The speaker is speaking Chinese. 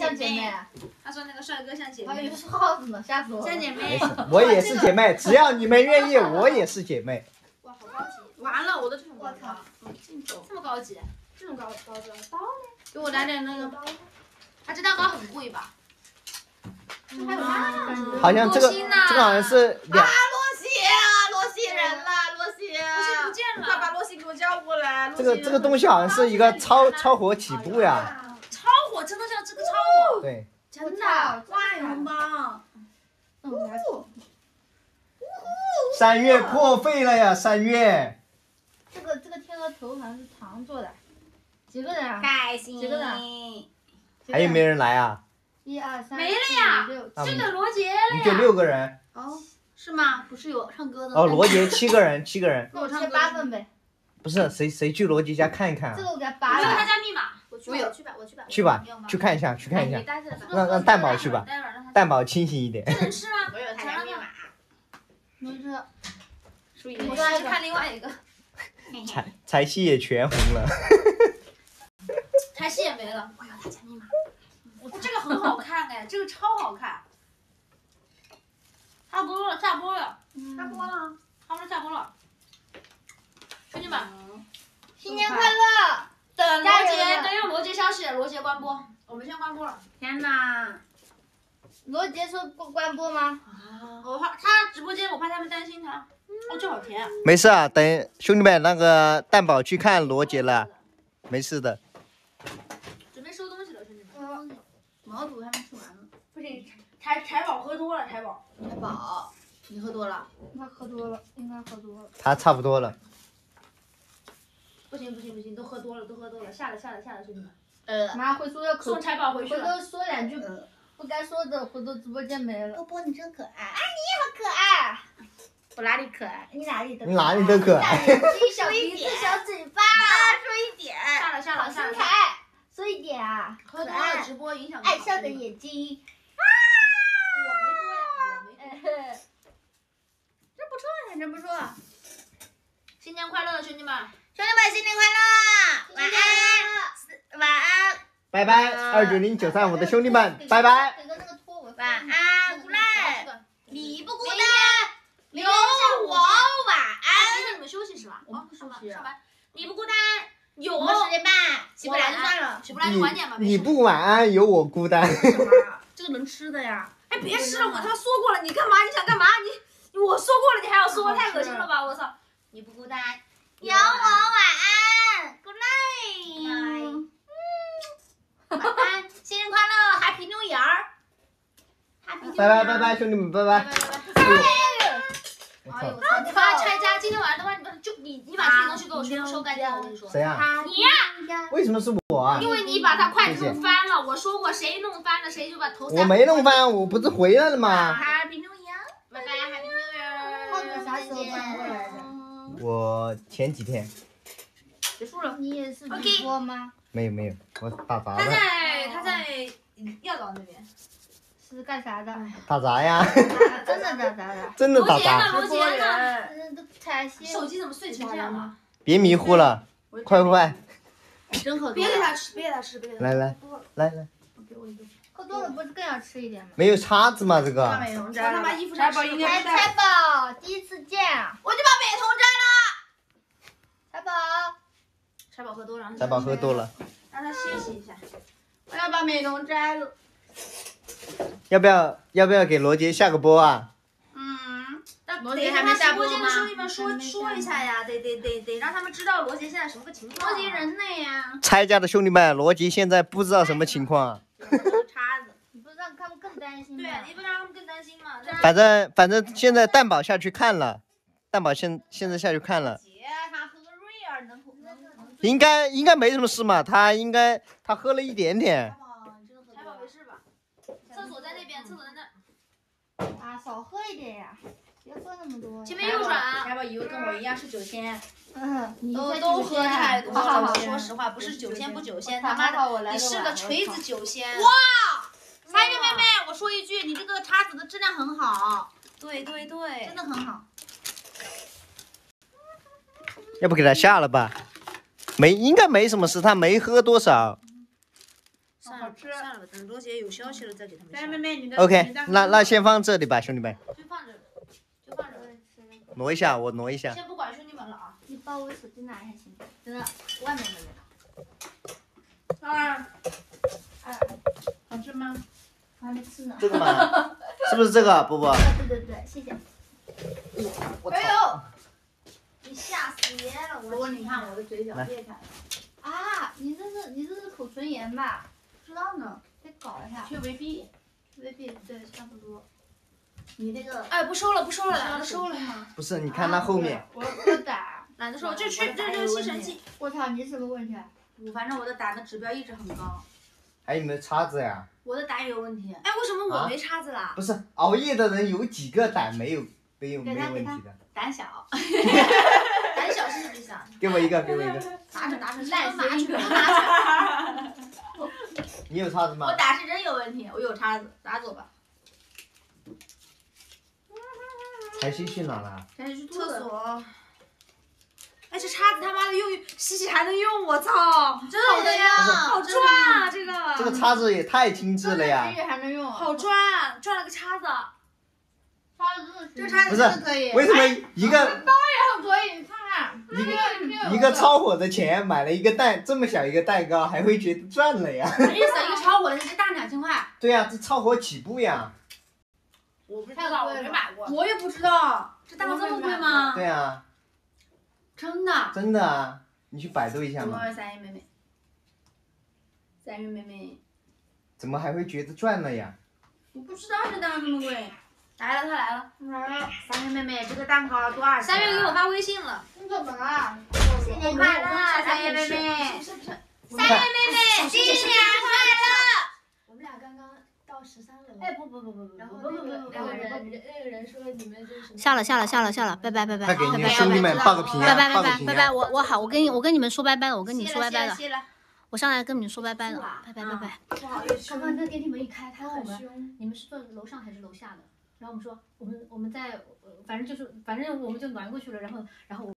像姐妹。 他说那个帅哥像姐妹。 我以为是耗子呢，吓死我了。 像姐妹。 我也是姐妹，只要你们愿意，我也是姐妹。 哇，好高级！完了，我的这种高级。这么高级，这种高级刀呢？给我来点那个。它这蛋糕很贵吧？还有啥？ 好像这个好像是2。 罗西人了，罗西不见了， 快把罗西给我叫过来。 这个东西好像是一个超火起步呀。 超火，真的像这个超火。 对。 真的，哇，很棒。 3月破费了呀，3月。 这个天鹅头好像是糖做的，几个人啊？ 开心。 几个人？ 还有没人来啊 ？1、2、3。 没了呀，就等罗杰了呀。 你就6个人。 哦，是吗？不是有唱歌的。 哦，罗杰7个人，7个人。 给我切8份呗。 不是，谁去罗杰家看一看啊？ 这个我给他8 份。 了。 没有他家密码。我有，去吧。 去吧，去看一下，去看一下。让蛋宝去吧，蛋宝清醒一点。 能吃吗？ 我有他家密码。没事。 我再看另外一个。 柴西也全红了。 柴西也没了。我有他家密码。这个很好看哎，这个超好看。差不多了，下播了。下播了。他们下播了。兄弟们， 新年快乐！ 等罗杰，等有罗杰消息，罗杰关播，我们先关播了。天哪！ 罗杰说关播吗？ 我怕他直播间，我怕他们担心他。哦，这好甜啊！ 没事啊，等兄弟们那个蛋宝去看罗杰了，没事的。 准备收东西了，兄弟们。 毛肚还没吃完呢。 不行，财宝喝多了，财宝，你喝多了？ 他喝多了，应该喝多了。 他差不多了。 不行，都喝多了，下了，兄弟们。 妈回头要送财宝回去了。 回头说2句不该说的，回头直播间没了。 波波，你真可爱。 啊，你也好可爱。 我哪里可爱？ 你哪里都可爱。 你哪里都可爱。 大眼睛、小鼻子、小嘴巴。 说一点。下了。 好身材，说一点啊。 喝多了直播影响。 爱笑的眼睛。 我没多呀。这不错呀，真不错。新年快乐，兄弟们！新年快乐！晚安，晚安。 拜拜，290935的兄弟们，拜拜。 晚安，good night。你不孤单，有我晚安。今天你们休息是吧？ 我不休息。 上班。你不孤单，有我10点半， 起不来就算了，起不来就晚点吧。 你不晚安，有我孤单。 这个能吃的呀！哎，别吃了，我他妈说过了，你干嘛？你想干嘛？我说过了，你还要说，太恶心了吧！我操！你不孤单，有我晚安 ，good night。晚安，新年快乐 ，Happy New Year。 拜拜，兄弟们，拜拜。 哎呦，他拆家，今天晚上的话，你把这些东西给我全部收干净，我跟你说。 谁呀？ 你呀。 为什么是我啊？ 因为你把他筷子弄翻了，我说过谁弄翻了谁就把头。 我没弄翻，我不是回来了吗 ？Happy New Year，拜拜 ，Happy New Year。 浩哥啥时候转过来的？ 我前几天。 结束了。 你也是直播吗？ 没有，我打杂的。 他在药岛那边。 是干啥的？ 打杂呀。 真的打杂的。 真的打杂。 罗杰呢？ 都踩线。 手机怎么碎成这样了？ 别迷糊了，快。 真好。别给他吃。 来。 给我一个。 喝多了不是更要吃一点吗？ 没有叉子吗？这个。 我他妈衣服上吃。 财宝，第一次见。 我就把美瞳摘了。财宝喝多了。 财宝喝多了。 让他歇息一下。我要把美瞳摘了。 要不要给罗杰下个播啊？ 罗杰还没下播吗？得跟兄弟们说一下呀，得让他们知道罗杰现在什么个情况。罗杰人呢呀？ 拆家的兄弟们，罗杰现在不知道什么情况。 叉子，你不让他们更担心吗？ 对，你不让他们更担心吗？ 反正现在蛋宝下去看了，蛋宝现在下去看了。应该没什么事嘛，他喝了一点点。 财宝没事吧？厕所在那边，厕所在那。 啊，少喝一点呀，别喝那么多。 前面右转啊。 财宝以为跟我一样是酒仙。 都喝太多了。说实话，不是酒仙不酒仙，他妈的，你是个锤子酒仙。哇，3月妹妹，我说一句，你这个叉子的质量很好。对，真的很好。 要不给他下了吧？应该没什么事，他没喝多少。 算了吧，等罗姐有消息了再给他们。 妹妹，你的 OK，那先放这里吧，兄弟们。 就放这，就放这。 挪一下，我挪一下。 先不管兄弟们了啊， 你把我手机拿一下行吗？真的，外面的那啊，好吃吗？ 我还没吃呢。 这个吗？是不是这个？波波。 对，谢谢。 我哎呦，你吓死爷了！ 不过你看我的嘴角裂开了。啊，你这是口唇炎吧？ 不知道呢， 得搞一下。 缺维 B， 对，差不多。 你那个，哎，不收了，懒得收了。 不是，你看它后面。 我胆。 懒得收，这吸尘器。 我操，你什么问题？ 反正我的胆的指标一直很高。 还有没有叉子呀？ 我的胆也有问题。哎，为什么我没叉子啦？ 不是，熬夜的人有几个胆没有问题的？ 胆小。胆小是自己想。 给我一个。 拿着， 赖死一个。 你有叉子吗？ 我胆是真有问题，我有叉子，拿走吧。 彩西去哪了？ 彩西去厕所。哎，这叉子他妈的用洗还能用，我操！真的呀，好赚啊！ 这个叉子也太精致了呀！ 还能用， 好赚了个叉子。 这个叉子不是真的可以。 为什么一个包也很可以？你看， 一个超火的钱买了一个这么小一个蛋糕，还会觉得赚了呀？ 啥意思？一个超火的是大2000块。 对呀，这超火起步呀。 我不知道，我没买过。 我也不知道， 这蛋糕这么贵吗？ 对啊。 真的啊，你去百度一下嘛。 3月妹妹。3月妹妹。 怎么还会觉得赚了呀？ 我不知道这蛋糕这么贵。来了，3月妹妹，这个蛋糕多少钱？3月给我发微信了。 你怎么了？ 新年快乐，3月妹妹。 是。3 月妹妹，新年快乐。 我们俩刚刚到13楼。 哎，不。 然后那个人说你们就是下了，拜拜。 快给你的兄弟们报个平安， 拜拜，我好，我跟你们说拜拜了， 谢了。 我上来跟你们说拜拜了，拜拜。 不好意思。 刚刚那电梯门一开，他问我们你们是坐楼上还是楼下的？然后我们说我们在，反正我们就暖过去了，然后我。